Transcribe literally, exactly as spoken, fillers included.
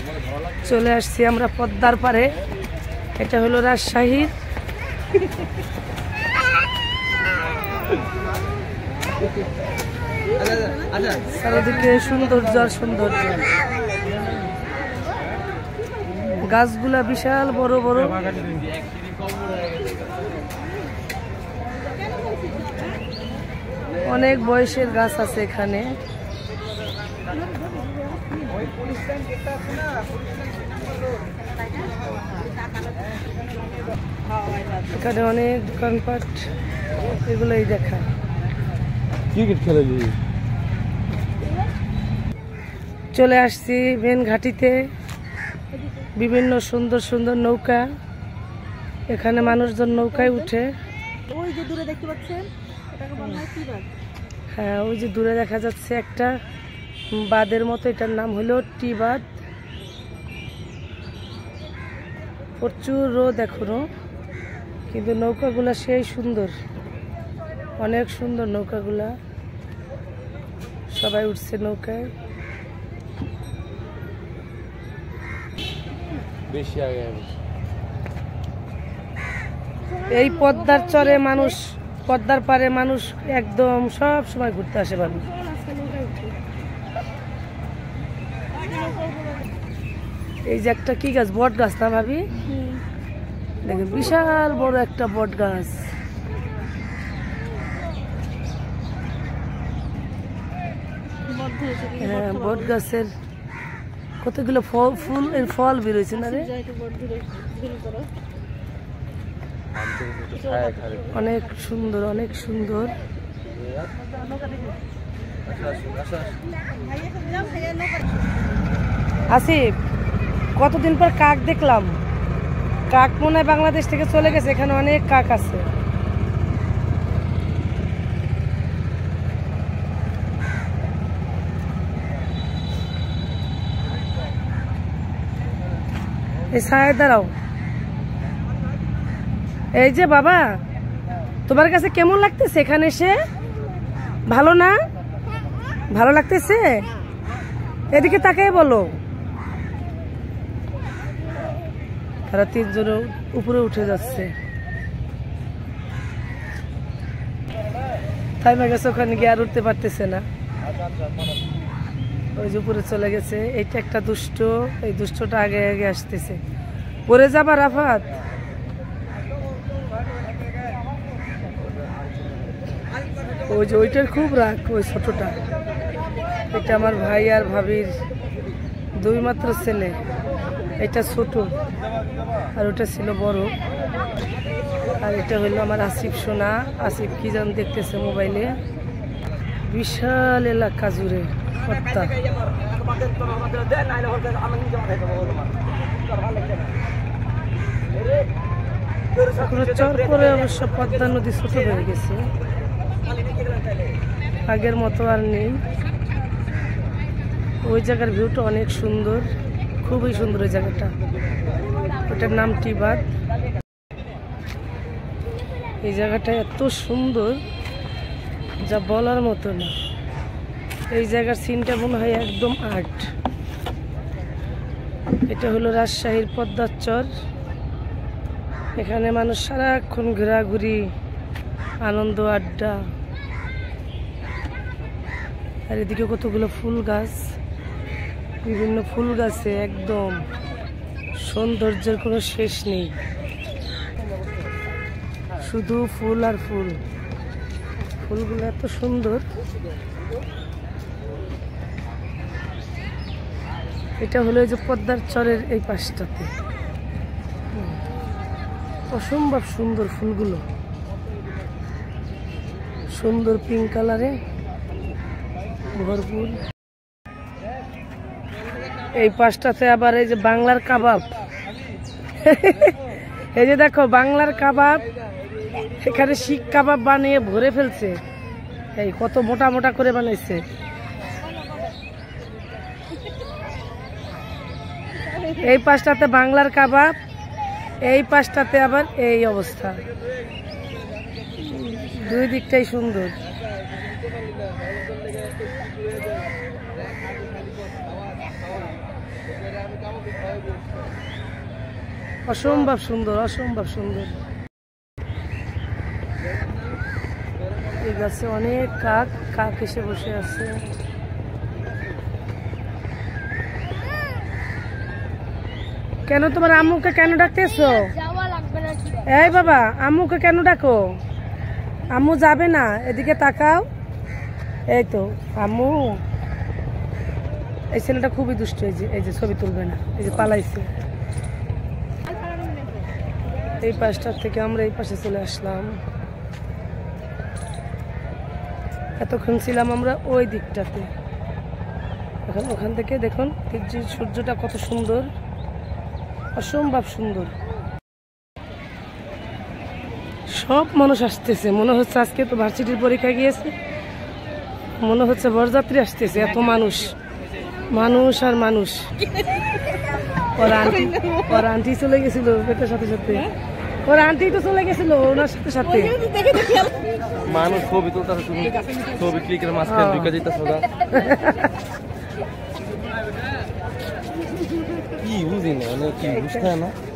চলে আসছি আমরা পদ্মার পারে। এটা হলো রাজশাহীর চারিদিকে সৌন্দর্য আর সৌন্দর্য, গাছগুলা বিশাল বড় বড়, অনেক বয়সের গাছ আছে এখানে। এখানে অনেক দোকানপাট, এগুলোই দেখা। ক্রিকেট খেলে চলে আসছি মেন ঘাটিতে, বিভিন্ন সুন্দর সুন্দর নৌকা, এখানে মানুষজন নৌকায় উঠে। ওই যে দূরে দেখতে পাচ্ছেন, এটাকে বলা হয় কি বাঁধ? হ্যাঁ, ওই যে দূরে দেখা যাচ্ছে একটা বাঁধের মতো, এটার নাম হলো টি বাঁধ। প্রচুর রোদ এখনো, কিন্তু নৌকাগুলা সেই সুন্দর, অনেক সুন্দর নৌকাগুলা। সবাই উঠছে নৌকায়। বেশি আগে এই পদ্মার চরে মানুষ, পদ্মার পারে মানুষ একদম সব সময় ঘুরতে আসে ভাবি। এই যে একটা কি গাছ, বট গাছ না ভাবি? দেখেন বিশাল বড় একটা বট গাছ। হ্যাঁ, বট গাছের কতগুলো ফল, ফুল এর ফল বেরোয়েছে না রে, অনেক সুন্দর, অনেক সুন্দর। আসিফ, কতদিন পর কাক দেখলাম। কাক মনে হয় বাংলাদেশ থেকে চলে গেছে, এখানে অনেক কাক আছে। এই ছায় দাঁড়াও। এই যে বাবা, তোমার কাছে কেমন লাগতেছে এখানে এসে? ভালো না? ভালো লাগতেছে? এদিকে তাকাই বলো। তারা তিনজনে উপরে উঠে যাচ্ছে। থাইমা গেছে ওখানে গিয়ে আর উঠতে পারতেছে না, ওই যে উপরে চলে গেছে। এইটা একটা দুষ্ট, এই দুষ্টটা আগে আগে আসতেছে। পরে যাবা রাফাত? ওই যে ওইটার খুব রাগ, ওই ছোটটা। এটা আমার ভাই আর ভাবির দুই মাত্র ছেলে, এটা ছোট আর ওটা ছিল বড়। আর এটা হইলো আমার আসিফ সোনা। আসিফ কি যেন দেখতেছে মোবাইলে। বিশাল এলাকা জুড়ে পদ্মা। চর করে অবশ্য পদ্মা নদী ছোট হয়ে গেছে, আগের মতো আর নেই। ওই জায়গার ভিউটা অনেক সুন্দর, খুবই সুন্দর ওই জায়গাটা। ওটার নাম টি বাঁধ। এই জায়গাটা এত সুন্দর যা বলার মতো না। এই জায়গার সিনটা মনে হয় একদম আর্ট। এটা হলো রাজশাহীর পদ্মার চর। এখানে মানুষ সারাক্ষণ ঘোরাঘুরি, আনন্দ, আড্ডা। আর এদিকে কতগুলো ফুল গাছ, বিভিন্ন ফুল গাছে একদম সৌন্দর্যের কোনো শেষ নেই, শুধু ফুল আর ফুল। ফুলগুলো এত সুন্দর। এটা হলো এই যে পদ্মার চরের এই পাশটাতে, অসম্ভব সুন্দর ফুলগুলো, সুন্দর পিঙ্ক কালারে ভরপুর। এই পাশটাতে আবার এই যে বাংলার কাবাব। এই যে দেখো বাংলার কাবাব, এখানে শিক কাবাব বানিয়ে ভরে ফেলছে। এই কত মোটা মোটা করে বানাইছে। এই পাশটাতে বাংলার কাবাব, এই পাশটাতে আবার এই অবস্থা। দুই দিকটাই সুন্দর। অসম্ভব সুন্দর, অসম্ভব সুন্দর। এই গাছে অনেক কাক, কাক এসে বসে আছে। কেন তোমার আম্মুকে কেন ডাকতেছো? এই বাবা, আম্মুকে কেন ডাকো? আম্মু যাবে না, এদিকে তাকাও। এই তো আম্মু। এই ছেলেটা খুবই দুষ্ট, এই যে এই যে ছবি তুলবে না, এই যে পালাইছে। এই পাশটার থেকে আমরা এই পাশে চলে আসলাম। এতক্ষণ ছিলাম আমরা ওই দিকটাতে। এখন ওখান থেকে দেখুন যে সূর্যটা কত সুন্দর, অসম্ভব সুন্দর। সব মানুষ আসতেছে, মনে হচ্ছে আজকে তো ভার্সিটির পরীক্ষা গিয়েছে, মনে হচ্ছে বরযাত্রী আসতেছে। এত মানুষ, মানুষ আর মানুষ। ওর আন্টি ওর আন্টি চলে গেছিল পেটের সাথে সাথে, ওর আন্টি তো চলে গেছিল ওনার সাথে সাথে। মানুষ ছবি তুলতেছে, তুমি ছবি ক্লিকের মাঝখানে ঢুকে দিতেছো না কি বুঝি না, মানে কি বুঝতে হয় না।